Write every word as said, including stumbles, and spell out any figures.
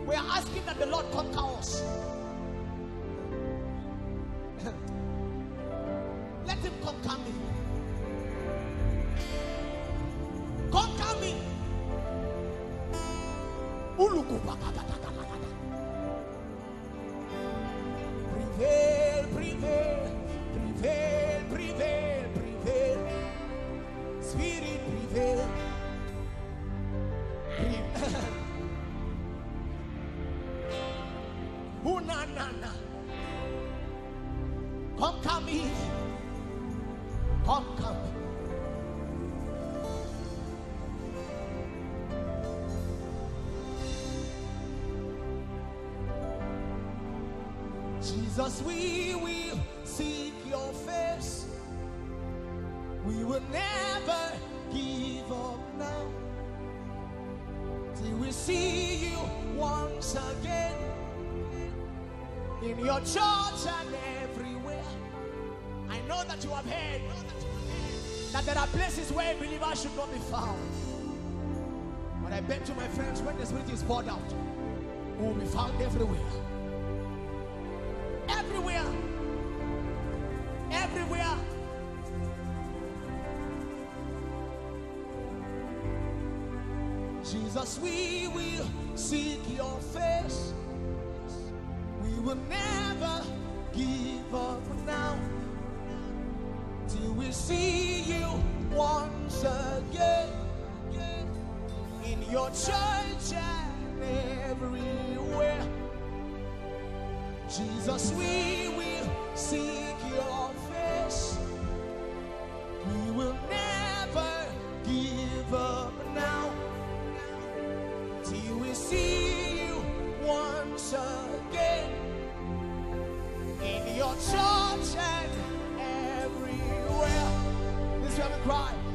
We are asking that the Lord conquer us. Let him conquer me. Conquer me. Prevail, prevail, prevail, prevail, prevail. Spirit prevail. Prevail. Unanana. Conquer me. Conquer me. Jesus, we will seek your face. We will never give up now till we see you once again in your church and everywhere. I know that you have heard that there are places where believers should not be found. But I bet you, my friends, when the Spirit is poured out, we will be found everywhere. Everywhere. Everywhere. Jesus, we will seek your face. We will never give up now till we see you once again in your church and everywhere. Jesus, we will seek your face. We will never give up now till we see you once again in your church and everywhere. This is where we cry.